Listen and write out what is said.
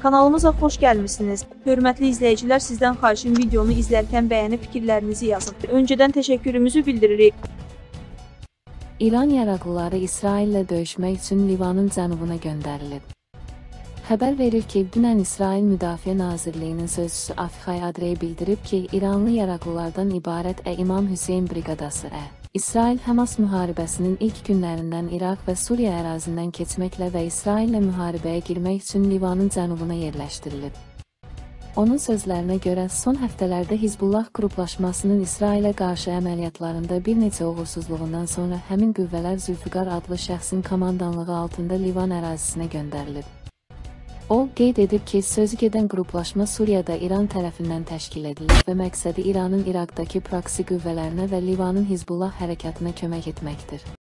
Kanalımıza xoş gəlmişsiniz. Hörmətli izləyicilər, sizdən xahişim videonu izlərkən bəyənib fikirlərinizi yazın. Öncədən təşəkkürümüzü bildiririk. İran yaraqlıları İsraillə döyüşmək üçün Livanın cənubuna göndərilib. Xəbər verir ki, dünən İsrail Müdafiə Nazirliyinin sözçüsü Afiqay Adrey bildirib ki, İranlı yaraqlılardan ibarət İmam Hüseyn briqadası İsrail-Həmas müharibəsinin ilk günlərindən İraq və Suriya ərazindən keçməklə və İsraillə müharibəyə girmək üçün Livanın cənubuna yerləşdirilib. Onun sözlərinə görə, son həftələrdə Hizbullah qruplaşmasının İsrailə qarşı əməliyyatlarında bir neçə uğursuzluğundan sonra həmin qüvvələr Zülfiqar adlı şəxsin komandanlığı altında Livan ərazisinə göndərilib. O, qeyd edib ki, sözü gedən qruplaşma Suriyada İran tərəfindən təşkil edilir və məqsədi İranın İraqdakı proksi qüvvələrinə və Livanın Hizbullah hərəkatına kömək etməkdir.